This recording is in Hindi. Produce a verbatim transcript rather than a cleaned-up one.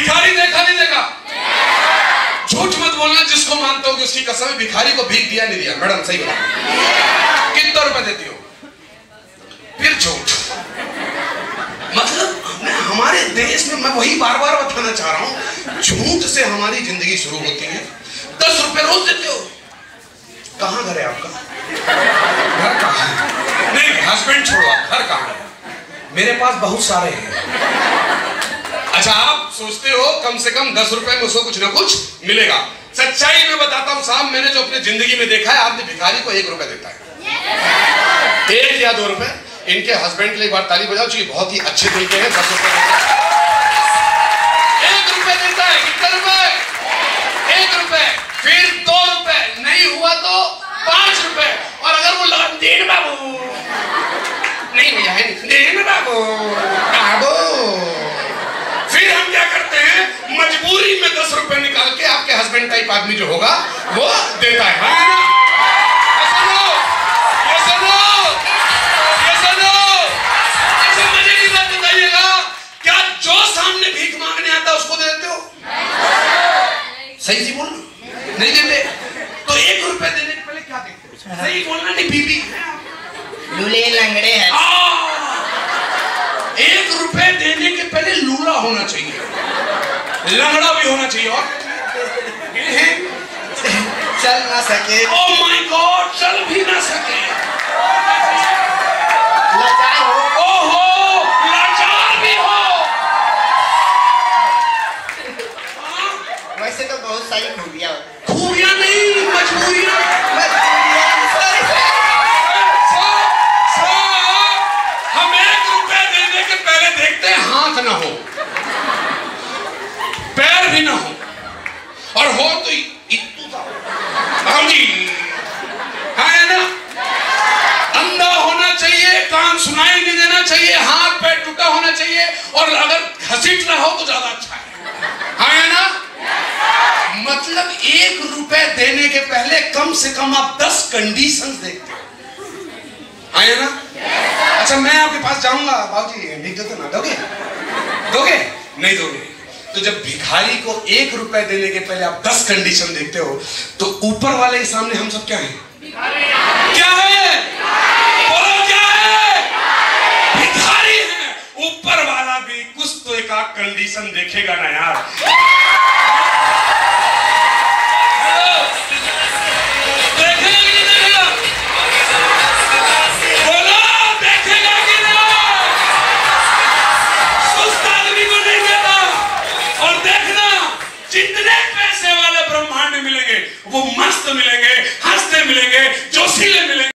भिखारी देखा नहीं देखा? झूठ मत बोलना, जिसको मानते हो कि उसकी कसम है। भिखारी को भीख दिया नहीं दिया? मैडम सही बता, कितना रुपए देती हो? फिर झूठ। मतलब हमारे देश में, मैं वही बार बार बताना चाह रहा हूं, झूठ से हमारी जिंदगी शुरू होती है। दस रुपए रोज देते हो? कहां घर है आपका? घर कहां है? नहीं, हस्बैंड छोड़ो, आप घर कहां है? मेरे पास बहुत सारे हैं। अच्छा, आप सोचते हो कम से कम दस रुपए में उसको कुछ ना कुछ मिलेगा। सच्चाई में बताता हूं साहब, मैंने जो अपनी जिंदगी में देखा है, आपने भिखारी को एक रुपए देता है, एक या दो रुपए। इनके हस्बैंड के लिए एक बार ताली बजाओ, जो बहुत ही अच्छे दिल के हैं। दस रुपए देता है, एक रुपए देता है। कितना रुपए? एक रुपए। फिर दो रुपए, नहीं हुआ तो पांच रुपए। और अगर वो लगा देन बाबू, नहीं भैया है, देन बाबू बाबू, फिर हम क्या करते हैं, मजबूरी में दस रुपए निकाल के आपके हस्बैंड टाइप आदमी जो होगा वो देता है। हाँ ना? ऐसा लो, ऐसा लो, ऐसा लो। ऐसे मजे की बात बताइएगा, क्या जो सामने भीख मांगने आता है उसको दे देते हो? सही सी बोलना, नहीं देते। तो एक रुपए देने के पहले क्या देखते हो? सही बोलना, नहीं बीबी लूले लंगड़े हैं। एक रुपए देने के पहले लूला होना चाहिए, लंगड़ा भी होना चाहिए, और चल ना सके। ओह माय गॉड, चल भी ना सके, लाचार हो। ओहो, लाचार भी हो। वैसे तो बहुत सारी खूबियां। खूबियां नहीं, मजबूरियां। हम एक रुपए देने के पहले देखते हैं हाथ ना हो, पैर भी ना हो, और हो तो इतना है ना, अंधा होना चाहिए, कान सुनाई नहीं देना चाहिए, हाथ पैर टूटा होना चाहिए, और अगर घसीट रहा हो तो ज्यादा अच्छा है, है ना? मतलब एक रुपए देने के पहले कम से कम आप दस कंडीशंस देखते हो, है ना? अच्छा, मैं आपके पास जाऊंगा, बाबूजी भीख दो तो ना दोगे? दोगे? नहीं दोगे। तो जब भिखारी को एक रुपए देने के पहले आप दस कंडीशन देखते हो, तो ऊपर वाले के सामने हम सब क्या हैं? क्या है? बोलो क्या है? भिखारी हैं। ऊपर वाला भी कुछ तो एक आध कंडीशन देखेगा ना यार। देखेगा कि नहीं देखेगा? बोलो, देखेगा कि नहीं? सुस्त आदमी को नहीं देता। और देखना, जितने पैसे वाले ब्रह्मांड मिलेंगे वो मस्त मिलेंगे, हंसते मिलेंगे, जोशीले मिलेंगे।